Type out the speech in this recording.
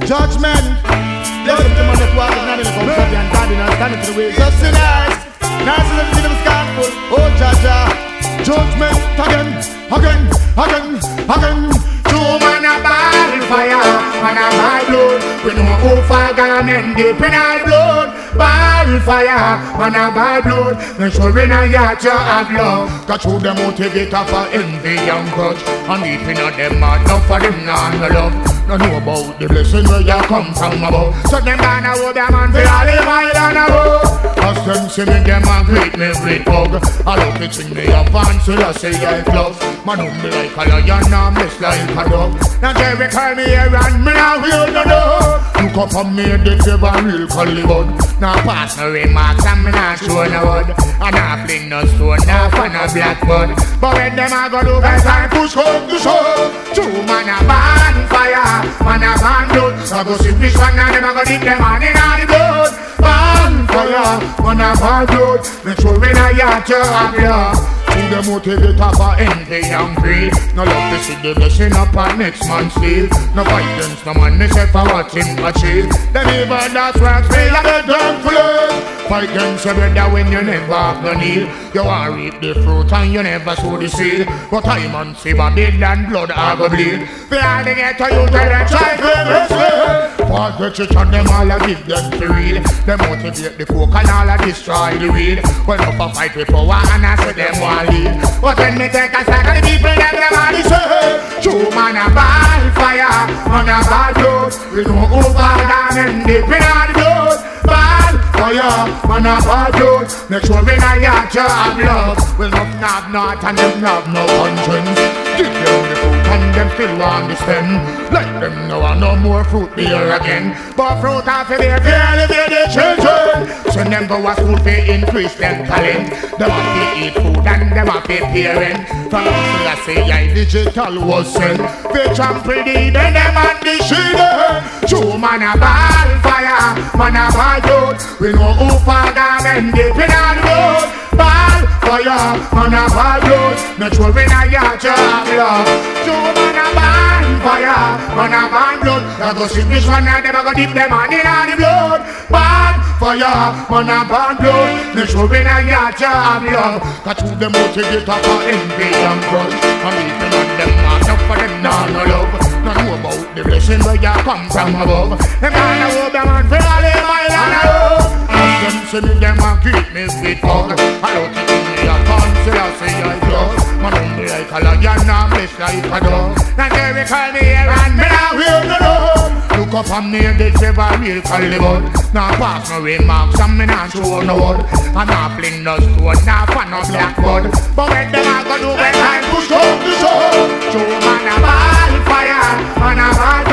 Judgment. Listen to man that walk and not in the comfort and standing and standing to the way. Just sinners. Nice is everything that was scornful. Oh, Jaja. Judgment again, again, again, again. Two man a ball fire, man a ball blood. We know who fire and deep in our blood. Ball fire, man a ball blood. Make sure we not yet you have love. Got you the motivator for envy and grudge. And deep in them heart, not for them not no love. No know about the blessing where you come from above. So them gonna hold them and feel all the mile and above. As them see me, them a greet me with hug. I love it in me a fancy, I say I love. Man who be like a lion and miss like a dog. Now Jerry call me here and me now hear no dog. Look up on me, they give a real Hollywood. Now pass no remarks and me not show no word. And I fling no stone, now for no blackboard. But when them a go do guys I push home to show. Two man a ban fire, man a ban blood. So go see which one and them a go dip them on in all the blood. Ban fire, man a ban blood. Make sure we not yet you have love. The motivator for envy and greed. No love to see the blessing upon next man's field. No violence, no man myself for what him achieve. Them even that's works feel like a dog flood. Fight against your brother when you never have no need. You want to reap the fruit and you never sow the seed. But time and silver build and blood are go bleed. They all they get to you tell them try to rescue. For the church and them all I give them to read. They motivate the coke and all I destroy the weed. When up a fight with power and I say them all lead. But when me take a sack of the people them all the say. True man a ball fire, man a ball blood. We know who bad and deep in all the blood. Ball fire, man a ball blood. Make sure we not yet you have love. We'll not not and them have no conscience. Give them the fruit and them still want the stem. Like them now and no more fruit beer again. But fruit after they fairly be the children. Send them go to school to increase them talent. Them have to eat food and them have to parent. From us I say I digital was sent. They trample the then them and the shit. True man a ball fire, man a ball blood. We know who father and deep in all the road. Ball fire, man a ball blood. Make sure we not yet you have love. True man a ball fire, man a ball blood. I go see which one and them a go dip them on in all the blood. Ball fire, man a ball blood. Make sure we not yet you have love. Got you the motivator for envy and grudge. And even on them marks up for them no love. No know about the blessing where you come from above. Them gonna hold them and feel all the mile and a road. Them see me, them a keep me with hug. I don't think me a fancy, I say I love. Man on me like a lion and miss like a dog. Now they call me here and me now hear no love. Look up on me, they say a real Hollywood. Now pass no remarks and me not show no word. And I fling no stone, now for no blackboard. But when them a go do when I push up the show. Show man a ball fire, man a ball